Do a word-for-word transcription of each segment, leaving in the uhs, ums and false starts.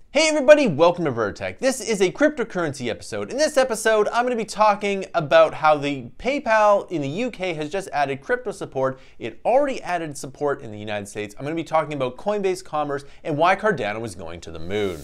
Hey everybody, welcome to Vertech. This is a cryptocurrency episode. In this episode, I'm going to be talking about how the PayPal in the U K has just added crypto support. It already added support in the United States. I'm going to be talking about Coinbase Commerce and why Cardano is going to the moon.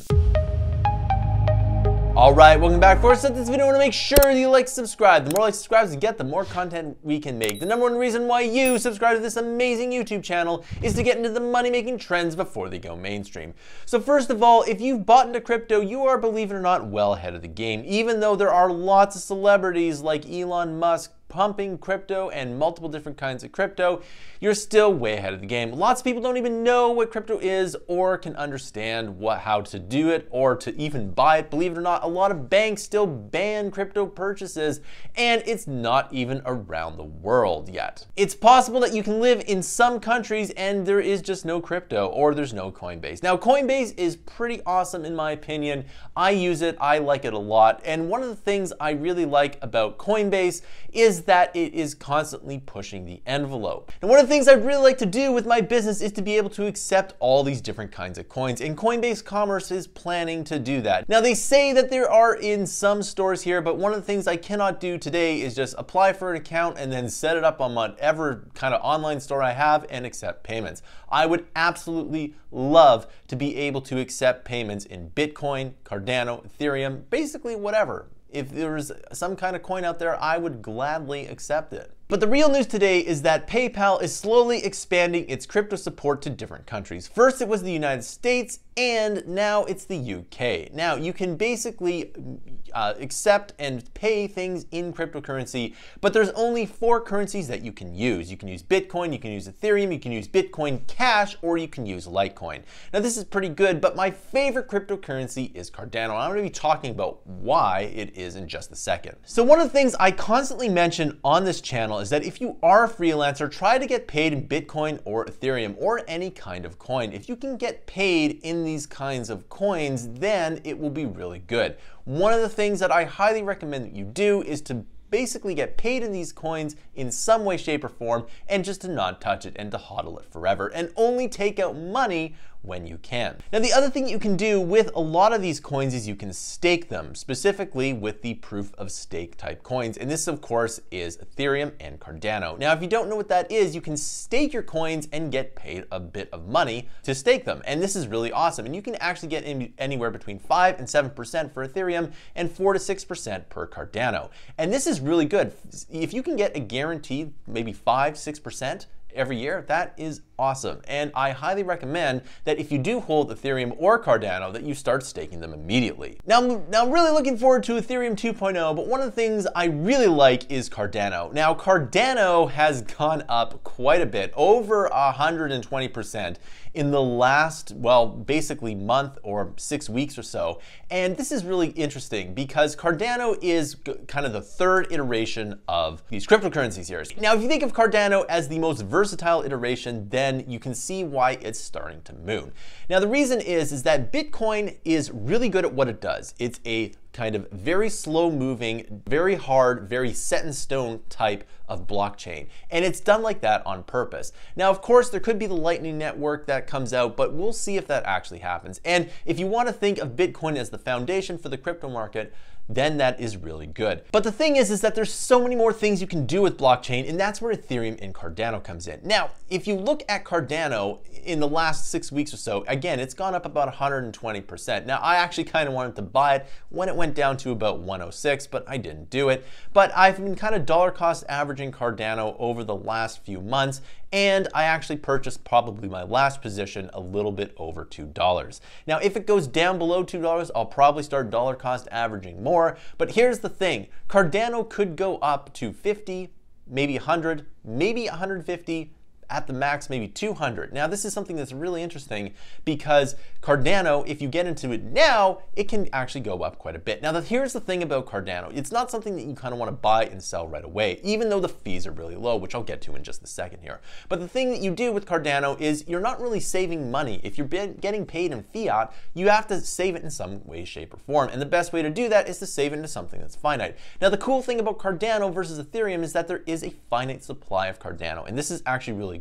Alright, welcome back. Before I start this video, I want to make sure you like, subscribe. The more likes, subscribes you get, the more content we can make. The number one reason why you subscribe to this amazing YouTube channel is to get into the money-making trends before they go mainstream. So first of all, if you've bought into crypto, you are, believe it or not, well ahead of the game. Even though there are lots of celebrities like Elon Musk pumping crypto and multiple different kinds of crypto, you're still way ahead of the game. Lots of people don't even know what crypto is or can understand what, how to do it or to even buy it. Believe it or not, a lot of banks still ban crypto purchases and it's not even around the world yet. It's possible that you can live in some countries and there is just no crypto or there's no Coinbase. Now, Coinbase is pretty awesome in my opinion. I use it, I like it a lot. And one of the things I really like about Coinbase is that it is constantly pushing the envelope. And one of the things I'd really like to do with my business is to be able to accept all these different kinds of coins, and Coinbase Commerce is planning to do that. Now, they say that there are in some stores here, but one of the things I cannot do today is just apply for an account and then set it up on whatever kind of online store I have and accept payments. I would absolutely love to be able to accept payments in Bitcoin, Cardano, Ethereum, basically whatever. If there's some kind of coin out there, I would gladly accept it. But the real news today is that PayPal is slowly expanding its crypto support to different countries. First it was the United States, and now it's the U K. Now you can basically uh, accept and pay things in cryptocurrency, but there's only four currencies that you can use. You can use Bitcoin, you can use Ethereum, you can use Bitcoin Cash, or you can use Litecoin. Now this is pretty good, but my favorite cryptocurrency is Cardano. I'm going to be talking about why it is in just a second. So one of the things I constantly mention on this channel is that if you are a freelancer, try to get paid in Bitcoin or Ethereum or any kind of coin. If you can get paid in these kinds of coins, then it will be really good. One of the things that I highly recommend that you do is to basically get paid in these coins in some way, shape, or form, and just to not touch it and to hodl it forever and only take out money when you can. Now, the other thing you can do with a lot of these coins is you can stake them, specifically with the proof of stake type coins. And this, of course, is Ethereum and Cardano. Now, if you don't know what that is, you can stake your coins and get paid a bit of money to stake them. And this is really awesome. And you can actually get in anywhere between five and seven percent for Ethereum and four to six percent per Cardano. And this is really good. If you can get a guaranteed maybe five, six percent every year, that is awesome. And I highly recommend that if you do hold Ethereum or Cardano, that you start staking them immediately. Now, now I'm really looking forward to Ethereum two point oh, but one of the things I really like is Cardano. Now, Cardano has gone up quite a bit, over one hundred twenty percent in the last, well, basically month or six weeks or so. And this is really interesting because Cardano is kind of the third iteration of these cryptocurrencies here. Now, if you think of Cardano as the most versatile iteration, then you can see why it's starting to move. Now, the reason is, is that Bitcoin is really good at what it does. It's a kind of very slow moving, very hard, very set in stone type of blockchain. And it's done like that on purpose. Now, of course, there could be the Lightning Network that comes out, but we'll see if that actually happens. And if you want to think of Bitcoin as the foundation for the crypto market, then that is really good. But the thing is, is that there's so many more things you can do with blockchain, and that's where Ethereum and Cardano comes in. Now, if you look at Cardano in the last six weeks or so, again, it's gone up about one hundred twenty percent. Now, I actually kind of wanted to buy it when it went down to about one oh six, but I didn't do it. But I've been kind of dollar cost averaging Cardano over the last few months, and I actually purchased probably my last position a little bit over two dollars. Now, if it goes down below two dollars, I'll probably start dollar cost averaging more. But here's the thing, Cardano could go up to fifty, maybe one hundred, maybe one hundred fifty, at the max maybe two hundred. Now this is something that's really interesting because Cardano, if you get into it now, it can actually go up quite a bit. Now here's the thing about Cardano. It's not something that you kind of want to buy and sell right away, even though the fees are really low, which I'll get to in just a second here. But the thing that you do with Cardano is you're not really saving money. If you're getting paid in fiat, you have to save it in some way, shape, or form. And the best way to do that is to save it into something that's finite. Now the cool thing about Cardano versus Ethereum is that there is a finite supply of Cardano, and this is actually really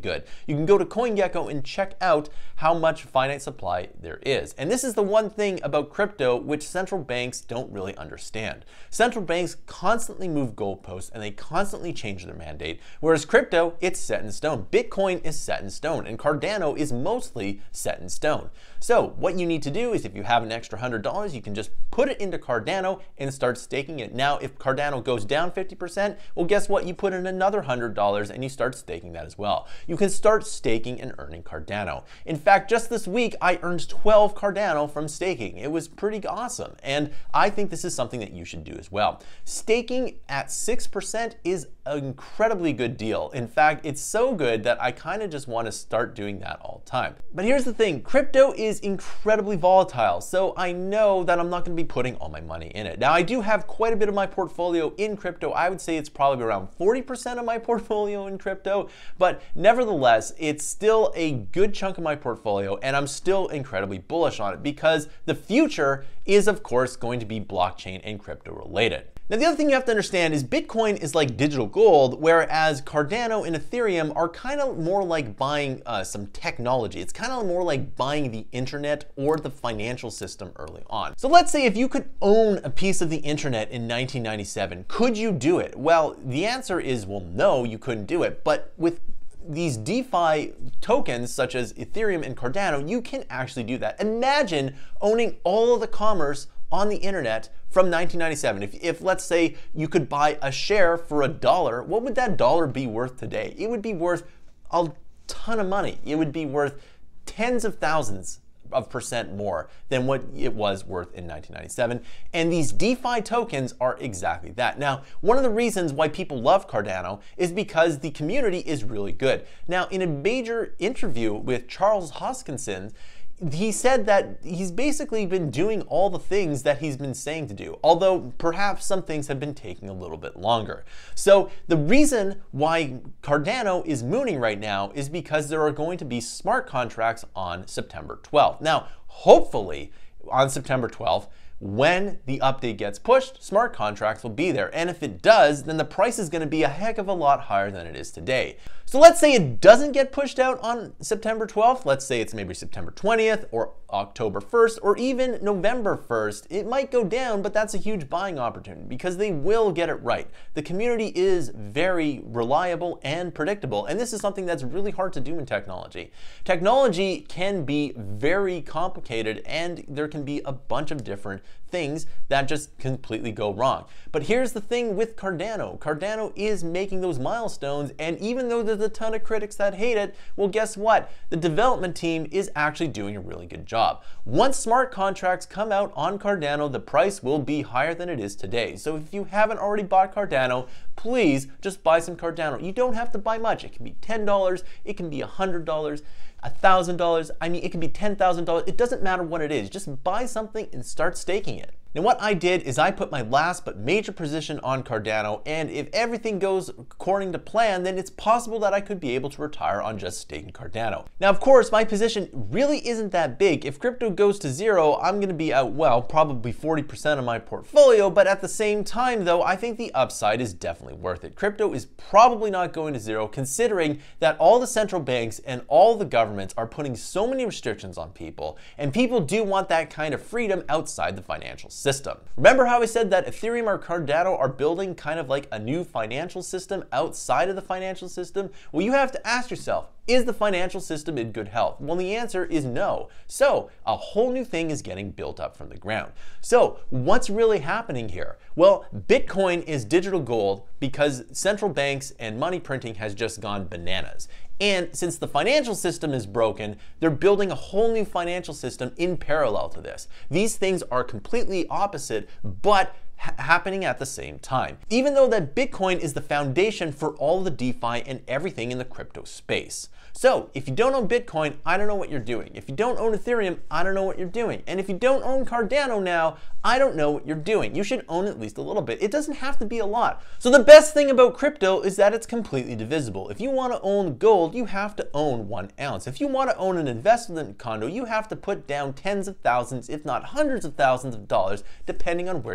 good. You can go to CoinGecko and check out how much finite supply there is. And this is the one thing about crypto which central banks don't really understand. Central banks constantly move goalposts and they constantly change their mandate, whereas crypto, it's set in stone. Bitcoin is set in stone, and Cardano is mostly set in stone. So what you need to do is, if you have an extra one hundred dollars, you can just put it into Cardano and start staking it. Now, if Cardano goes down fifty percent, well, guess what? You put in another one hundred dollars and you start staking that as well. You can start staking and earning Cardano. In fact, just this week, I earned twelve Cardano from staking. It was pretty awesome, and I think this is something that you should do as well. Staking at six percent is an incredibly good deal. In fact, it's so good that I kind of just want to start doing that all the time. But here's the thing, crypto is incredibly volatile, so I know that I'm not going to be putting all my money in it. Now, I do have quite a bit of my portfolio in crypto. I would say it's probably around forty percent of my portfolio in crypto, but nevertheless, it's still a good chunk of my portfolio, and I'm still incredibly bullish on it because the future is, of course, going to be blockchain and crypto related. Now, the other thing you have to understand is Bitcoin is like digital gold, whereas Cardano and Ethereum are kind of more like buying uh, some technology. It's kind of more like buying the internet or the financial system early on. So let's say if you could own a piece of the internet in nineteen ninety-seven, could you do it? Well, the answer is, well, no, you couldn't do it. But with these DeFi tokens such as Ethereum and Cardano, you can actually do that. Imagine owning all of the commerce on the internet from nineteen ninety-seven. If, if let's say you could buy a share for a dollar, what would that dollar be worth today? It would be worth a ton of money. It would be worth tens of thousands of percent more than what it was worth in nineteen ninety-seven. And these DeFi tokens are exactly that. Now, one of the reasons why people love Cardano is because the community is really good. Now, in a major interview with Charles Hoskinson, he said that he's basically been doing all the things that he's been saying to do, although perhaps some things have been taking a little bit longer. So the reason why Cardano is mooning right now is because there are going to be smart contracts on September twelfth. Now, hopefully on September twelfth, when the update gets pushed, smart contracts will be there. And if it does, then the price is going to be a heck of a lot higher than it is today. So let's say it doesn't get pushed out on September twelfth. Let's say it's maybe September twentieth or October first or even November first. It might go down, but that's a huge buying opportunity because they will get it right. The community is very reliable and predictable, and this is something that's really hard to do in technology. Technology can be very complicated, and there can be a bunch of different things that just completely go wrong. But here's the thing with Cardano. Cardano is making those milestones, and even though there's a ton of critics that hate it, well, guess what? The development team is actually doing a really good job. Once smart contracts come out on Cardano, the price will be higher than it is today. So if you haven't already bought Cardano, please just buy some Cardano. You don't have to buy much. It can be ten dollars, it can be one hundred dollars, one thousand dollars, I mean, it can be ten thousand dollars. It doesn't matter what it is. Just buy something and start staking it. Now, what I did is I put my last but major position on Cardano, and if everything goes according to plan, then it's possible that I could be able to retire on just staking Cardano. Now, of course, my position really isn't that big. If crypto goes to zero, I'm going to be out, well, probably forty percent of my portfolio, but at the same time, though, I think the upside is definitely worth it. Crypto is probably not going to zero, considering that all the central banks and all the governments are putting so many restrictions on people, and people do want that kind of freedom outside the financial system. System. Remember how I said that Ethereum or Cardano are building kind of like a new financial system outside of the financial system? Well, you have to ask yourself, is the financial system in good health? Well, the answer is no. So a whole new thing is getting built up from the ground. So what's really happening here? Well, Bitcoin is digital gold because central banks and money printing has just gone bananas. And since the financial system is broken, they're building a whole new financial system in parallel to this. These things are completely opposite, but ha- happening at the same time. Even though that Bitcoin is the foundation for all the DeFi and everything in the crypto space. So if you don't own Bitcoin, I don't know what you're doing. If you don't own Ethereum, I don't know what you're doing. And if you don't own Cardano now, I don't know what you're doing. You should own at least a little bit. It doesn't have to be a lot. So the best thing about crypto is that it's completely divisible. If you want to own gold, you have to own one ounce. If you want to own an investment condo, you have to put down tens of thousands, if not hundreds of thousands of dollars, depending on where you live in the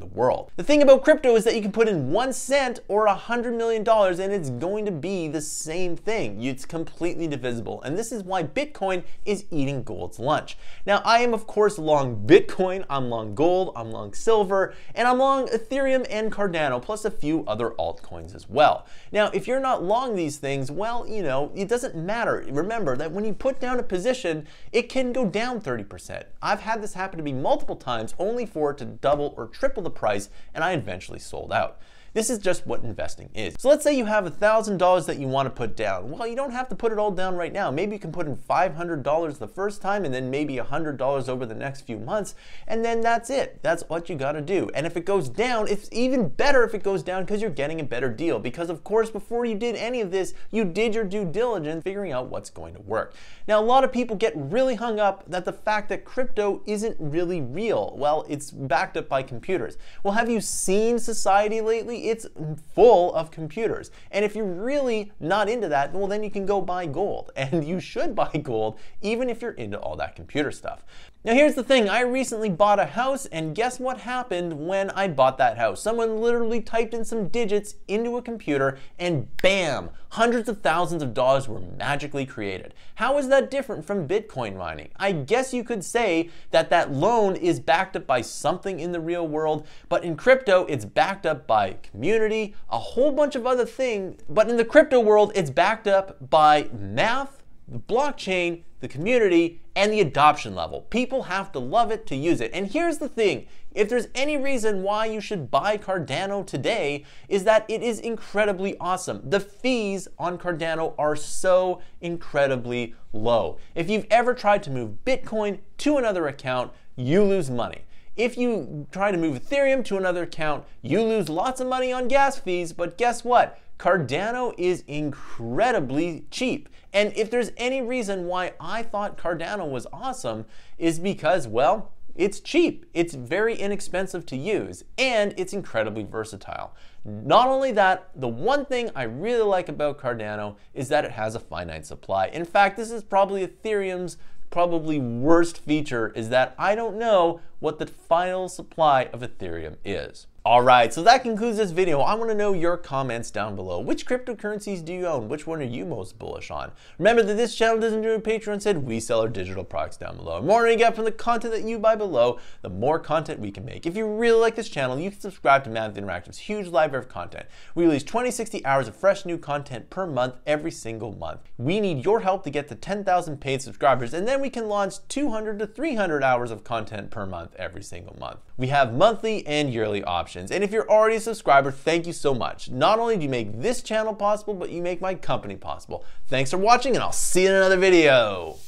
the world. The thing about crypto is that you can put in one cent or a hundred million dollars and it's going to be the same thing. It's completely divisible. And this is why Bitcoin is eating gold's lunch. Now, I am of course long Bitcoin, I'm long gold, I'm long silver, and I'm long Ethereum and Cardano, plus a few other altcoins as well. Now, if you're not long these things, well, you know, it doesn't matter. Remember that when you put down a position, it can go down thirty percent. I've had this happen to me multiple times, only for it to double or triple the price, and I eventually sold out. This is just what investing is. So let's say you have one thousand dollars that you want to put down. Well, you don't have to put it all down right now. Maybe you can put in five hundred dollars the first time and then maybe one hundred dollars over the next few months, and then that's it. That's what you got to do. And if it goes down, it's even better if it goes down because you're getting a better deal. Because of course, before you did any of this, you did your due diligence figuring out what's going to work. Now, a lot of people get really hung up that the fact that crypto isn't really real. Well, it's backed up by computers. Well, have you seen society lately? It's full of computers. And if you're really not into that, well, then you can go buy gold. And you should buy gold, even if you're into all that computer stuff. Now, here's the thing. I recently bought a house, and guess what happened when I bought that house? Someone literally typed in some digits into a computer, and bam, hundreds of thousands of dollars were magically created. How is that different from Bitcoin mining? I guess you could say that that loan is backed up by something in the real world, but in crypto, it's backed up by community, a whole bunch of other things. But in the crypto world, it's backed up by math, the blockchain, the community, and the adoption level. People have to love it to use it. And here's the thing, if there's any reason why you should buy Cardano today, is that it is incredibly awesome. The fees on Cardano are so incredibly low. If you've ever tried to move Bitcoin to another account, you lose money. If you try to move Ethereum to another account, you lose lots of money on gas fees, but guess what? Cardano is incredibly cheap. And if there's any reason why I thought Cardano was awesome, is because, well, it's cheap, it's very inexpensive to use, and it's incredibly versatile. Not only that, the one thing I really like about Cardano is that it has a finite supply. In fact, this is probably Ethereum's probably worst feature, is that I don't know what the final supply of Ethereum is. Alright, so that concludes this video. I want to know your comments down below. Which cryptocurrencies do you own? Which one are you most bullish on? Remember that this channel doesn't do a Patreon, said we sell our digital products down below. The more you get from the content that you buy below, the more content we can make. If you really like this channel, you can subscribe to Mammoth Interactive's huge library of content. We release twenty to sixty hours of fresh new content per month, every single month. We need your help to get to ten thousand paid subscribers, and then we can launch two hundred to three hundred hours of content per month, every single month. We have monthly and yearly options. And if you're already a subscriber, thank you so much. Not only do you make this channel possible, but you make my company possible. Thanks for watching, and I'll see you in another video.